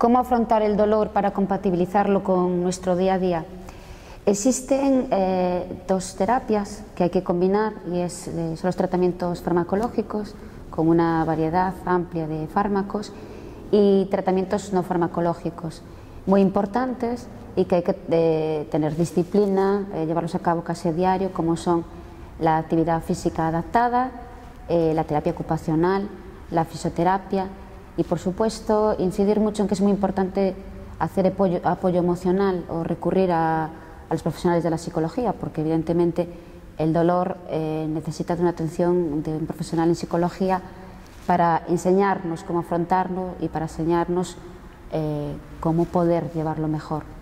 ¿Cómo afrontar el dolor para compatibilizarlo con nuestro día a día? Existen dos terapias que hay que combinar y son los tratamientos farmacológicos con una variedad amplia de fármacos y tratamientos no farmacológicos muy importantes y que hay que tener disciplina, llevarlos a cabo casi a diario, como son la actividad física adaptada, la terapia ocupacional, la fisioterapia y, por supuesto, incidir mucho en que es muy importante hacer apoyo emocional o recurrir a los profesionales de la psicología, porque evidentemente el dolor necesita de una atención de un profesional en psicología para enseñarnos cómo afrontarlo y para enseñarnos cómo poder llevarlo mejor.